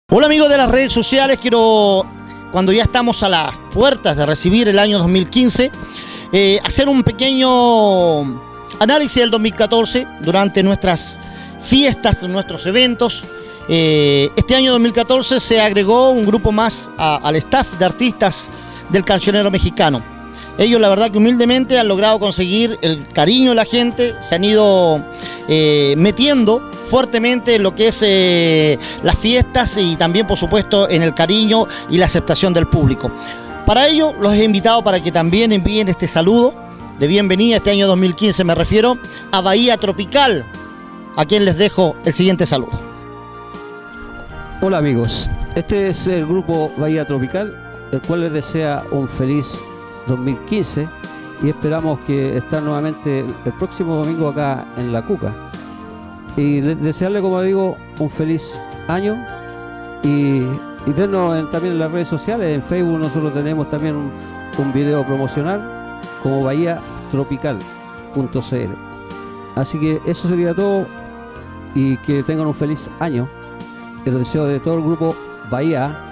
Hola amigos de las redes sociales, cuando ya estamos a las puertas de recibir el año 2015, hacer un pequeño análisis del 2014 durante nuestras fiestas, nuestros eventos. Este año 2014 se agregó un grupo más al staff de artistas del cancionero mexicano. Ellos la verdad que humildemente han logrado conseguir el cariño de la gente, se han ido metiendo fuertemente en lo que es las fiestas y también por supuesto en el cariño y la aceptación del público. Para ello los he invitado para que también envíen este saludo de bienvenida este año 2015, me refiero a Bahía Tropical, a quien les dejo el siguiente saludo. Hola amigos, este es el grupo Bahía Tropical, el cual les desea un feliz 2015 y esperamos que estar nuevamente el próximo domingo acá en La Cuca. Y desearle, como digo, un feliz año y vernos también en las redes sociales. En Facebook nosotros tenemos también un video promocional como bahiatropical.cl. Así que eso sería todo y que tengan un feliz año. El deseo de todo el grupo Bahía